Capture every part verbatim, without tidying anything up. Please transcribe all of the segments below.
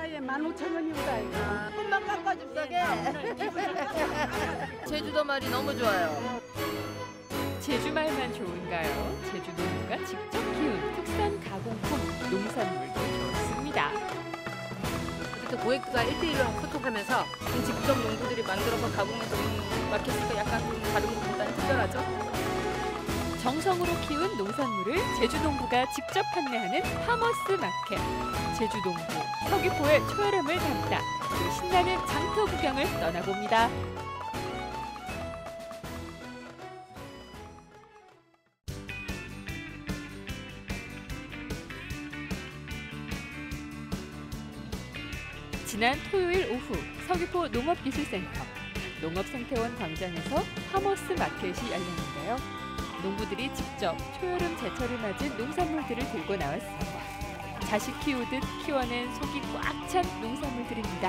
사이에 만 오천 원입니다. 이거. 조금만 깎아줍사게. 제주도 말이 너무 좋아요. 제주말만 좋은가요? 제주 농부가 직접 키운 특산 가공품 농산물도 좋습니다. 이렇게 고객과 일 대일로 소통하면서 직접 농부들이 만들어서 가공해서 마켓과 약간 다른 것보다는 특별하죠. 정성으로 키운 농산물을 제주 농부가 직접 판매하는 파머스 마켓. 제주 농부 서귀포의 초여름을 담다 그 신나는 장터 구경을 떠나봅니다. 지난 토요일 오후 서귀포 농업기술센터 농업생태원 광장에서 파머스 마켓이 열렸는데요. 농부들이 직접 초여름 제철을 맞은 농산물들을 들고 나왔습니다. 자식 키우듯 키워낸 속이 꽉 찬 농산물들입니다.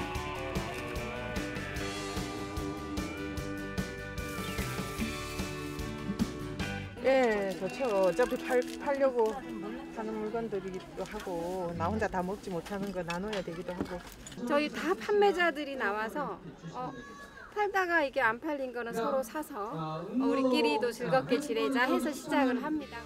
예, 좋죠. 어차피 팔, 팔려고 하는 물건들이기도 하고 나 혼자 다 먹지 못하는 거 나눠야 되기도 하고. 저희 다 판매자들이 나와서 어, 팔다가 이게 안 팔린 거는 서로 사서 어, 우리끼리도 즐겁게 지내자 해서 시작을 합니다.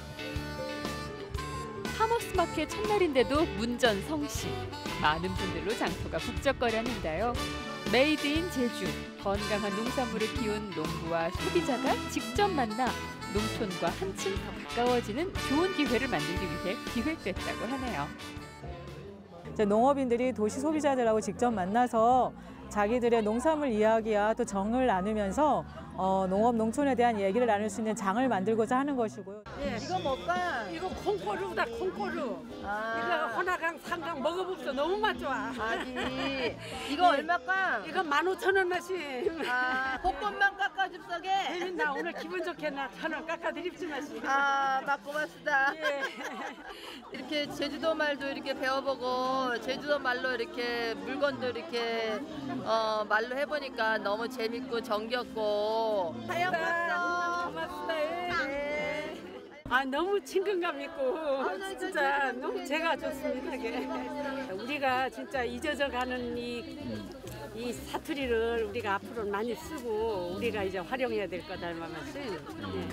파머스 마켓 첫날인데도 문전성시. 많은 분들로 장터가 북적거렸는데요. 메이드 인 제주, 건강한 농산물을 키운 농부와 소비자가 직접 만나 농촌과 한층 더 가까워지는 좋은 기회를 만들기 위해 기획됐다고 하네요. 농업인들이 도시 소비자들하고 직접 만나서 자기들의 농산물 이야기와 또 정을 나누면서 어, 농업, 농촌에 대한 얘기를 나눌 수 있는 장을 만들고자 하는 것이고요. 예, 이거 뭘까? 이거 콩고루다, 콩고루. 아. 이거 호나강, 삼강 먹어봅시다. 너무 맛 좋아. 아니, 이거 얼마까? 이거 만 오천 원만씩. 아, 볶음만 깎아줍사게. 혜민 나 오늘 기분 좋게 나 천 원 깎아드립지마시. 아, 막 고맙습니다. 예. 이렇게 제주도 말도 이렇게 배워보고 제주도 말로 이렇게 물건도 이렇게 어, 말로 해보니까 너무 재밌고 정겹고 사양 봤어. 고맙습니다. 예. 네. 아 너무 친근감 있고 아, 나 진짜 진짜 너무 제가 좋습니다. 이게. 우리가 진짜 잊어져 가는 이, 이 사투리를 우리가 앞으로 많이 쓰고 우리가 이제 활용해야 될 거다 말씀이. 예.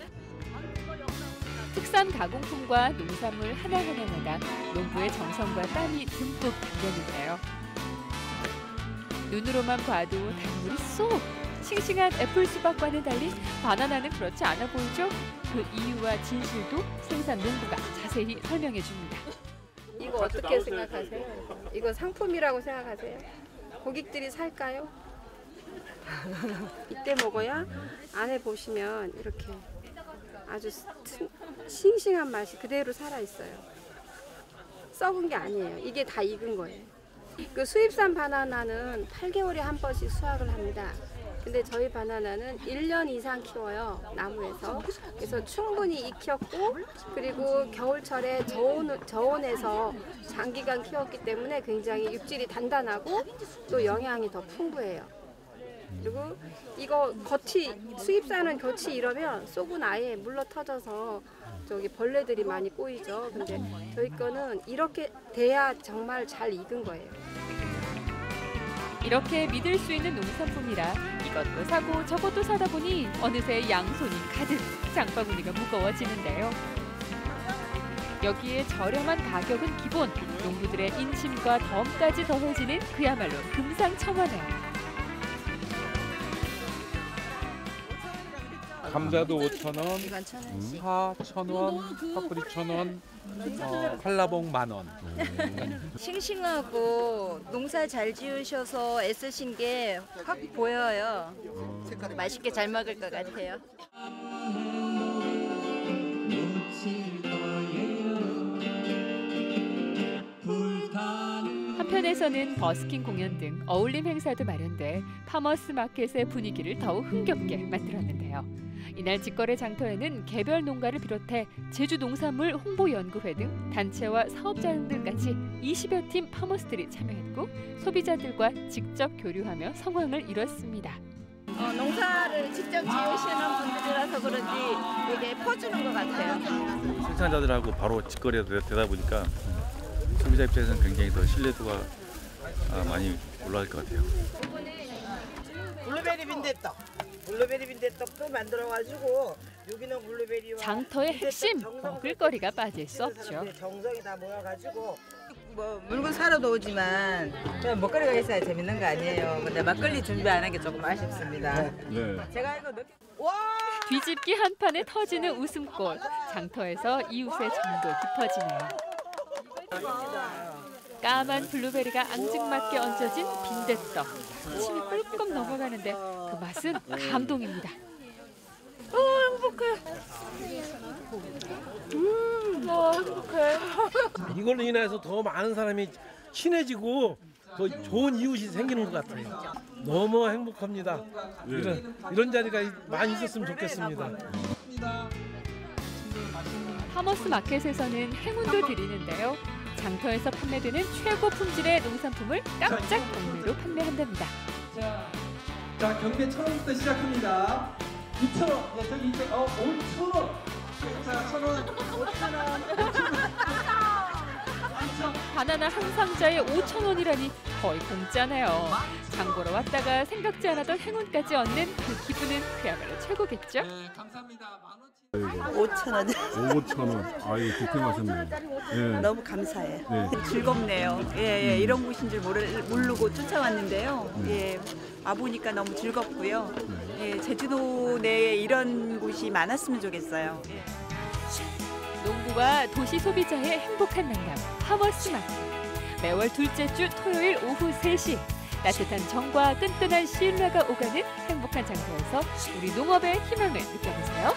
특산 가공품과 농산물 하나하나마다 농부의 정성과 땀이 듬뿍 담겼는데요. 눈으로만 봐도 단물이 쏙! 싱싱한 애플 수박과는 달리 바나나는 그렇지 않아 보이죠? 그 이유와 진실도 생산 농부가 자세히 설명해 줍니다. 이거 어떻게 생각하세요? 이거 상품이라고 생각하세요? 고객들이 살까요? 이때 먹어야 안에 보시면 이렇게 아주 튼, 싱싱한 맛이 그대로 살아있어요. 썩은 게 아니에요. 이게 다 익은 거예요. 그 수입산 바나나는 팔 개월에 한 번씩 수확을 합니다. 근데 저희 바나나는 일 년 이상 키워요, 나무에서. 그래서 충분히 익혔고 그리고 겨울철에 저온, 저온에서 장기간 키웠기 때문에 굉장히 육질이 단단하고 또 영양이 더 풍부해요. 그리고 이거 겉이 수입산은 겉이 이러면 속은 아예 물러 터져서 저기 벌레들이 많이 꼬이죠. 근데 저희 거는 이렇게 돼야 정말 잘 익은 거예요. 이렇게 믿을 수 있는 농산품이라 이것도 사고 저것도 사다 보니 어느새 양손이 가득 장바구니가 무거워지는데요. 여기에 저렴한 가격은 기본, 농부들의 인심과 덤까지 더해지는 그야말로 금상첨화네요. 감자도 오천 원, 파 천 원, 파프리 천 원, 어, 한라봉 만 원. 싱싱하고 농사 잘 지으셔서 애쓰신 게 확 보여요. 맛있게 잘 먹을 것 같아요. 한편에서는 버스킹 공연 등 어울림 행사도 마련돼 파머스 마켓의 분위기를 더욱 흥겹게 만들었는데요. 이날 직거래 장터에는 개별 농가를 비롯해 제주 농산물 홍보연구회 등 단체와 사업자들까지 이십여 팀 파머스들이 참여했고 소비자들과 직접 교류하며 성황을 이뤘습니다. 어, 농사를 직접 지으시는 분들이라서 그런지 이게 퍼주는 것 같아요. 생산자들하고 바로 직거래가 되다 보니까 소비자 입장에서는 굉장히 더 신뢰도가 아, 많이 올라갈 것 같아요. 블루베리 빈대떡, 블루베리 빈대떡도 만들어가지고 여기는 블루베리와 장터의 핵심 먹을거리가 빠질 수 없죠. 정성이 다 모여가지고 뭐 물건 사러도 오지만 그냥 먹거리가 있어야 재밌는 거 아니에요. 근데 막걸리 준비 안 한 게 조금 아쉽습니다. 네. 제가 이거 늦게 뒤집기 한 판에 터지는 웃음꽃. 장터에서 이웃의 정도 깊어지네요. 까만 블루베리가 앙증맞게 얹어진 빈대떡. 침이 꿀꺽 넘어가는데 그 맛은 감동입니다. 어, 행복해. 음, 와, 행복해. 이걸로 인해서 더 많은 사람이 친해지고 더 좋은 이웃이 생기는 것 같아요. 너무 행복합니다. 네. 이런, 이런 자리가 많이 있었으면 좋겠습니다. 파머스 마켓에서는 행운도 드리는데요. 장터에서 판매되는 최고 품질의 농산품을 깜짝 경매로 판매한답니다. 자, 자 경매 천 원부터 시작합니다. 이천 원, 네, 저기 이제 어 오천 원. 자, 천 원, 오천 원, 오천 원. 바나나 한 상자에 오천 원이라니 거의 공짜네요. 장 보러 왔다가 생각지 않았던 행운까지 얻는 그 기분은 그야말로 최고겠죠? 네, 감사합니다. 오천 원. 오천 원. 아유, 득템하셨네요. 네. 너무 감사해요. 네. 즐겁네요. 예, 예, 이런 곳인 줄 모르, 모르고 쫓아왔는데요. 예, 와보니까 너무 즐겁고요. 예, 제주도 내에 이런 곳이 많았으면 좋겠어요. 예. 농부와 도시 소비자의 행복한 만남, 파머스 마켓. 매월 둘째 주 토요일 오후 세 시. 따뜻한 정과 끈끈한 신뢰가 오가는 행복한 장소에서 우리 농업의 희망을 느껴보세요.